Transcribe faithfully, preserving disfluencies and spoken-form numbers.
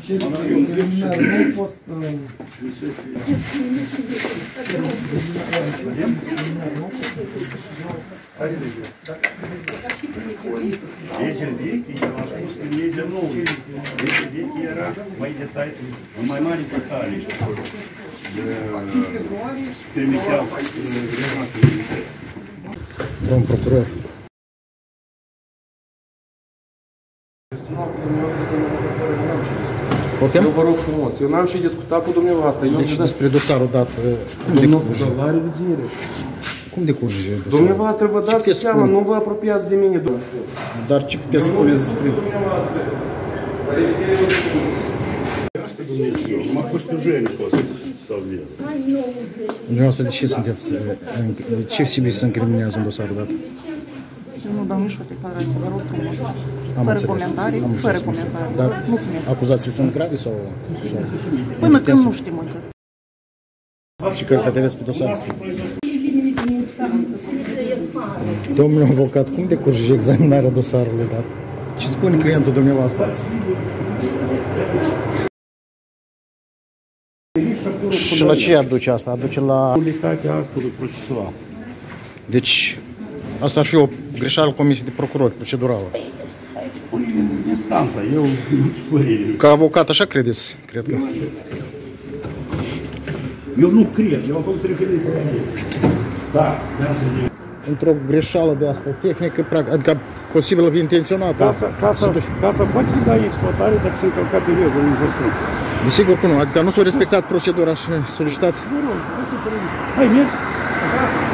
preliminar nu a fost... Legea veche, eu am spus că legea nouă. Legea veche era mai detaliată, mai mare detalii. Trimiteau guvernatorul. Domn procuror. Eu vă rog frumos, eu n-am și discutat cu dumneavoastră. Deci despre dosarul dat, cum decurge? La revedere. Cum decurge dosarul? Dumneavoastră vă dați seama, nu vă apropiați de mine. Dar ce puteți spune despre... La revedere. Numai cu stujeni pot să salveze. Dumneavoastră, de ce sunteți... De ce Sibiu se încriminează în dosarul dat? Nu dau nici o declarație, vă rog frumos. Am Fără înțeles. comentarii, Am fără înțeles. comentarii. Dar Mulțumesc. acuzațiile sunt grave sau... Până când nu știm încă. Și că vedeți pe dosar. Domnul avocat, cum decurge examinarea dosarului dat? Ce spune clientul dumneavoastră? Și la ce aduce asta? Aduce la... Nulitatea actului procesual. Deci, asta ar fi o greșeală comisiei de procurori, procedurală. Spune instanța, eu nu știu părere. Ca avocat, așa credeți? Cred că. Eu nu cred, eu am făcut referință la ei. Da, de asta e. Într-o greșeală de asta tehnică, adică posibil intenționată. Casa, casa, casa poate fi da în exploatare dacă se încălcate regulile în construcție. Desigur că nu, adică nu s-a respectat procedura și solicitați. Mă rog, hai, mergi.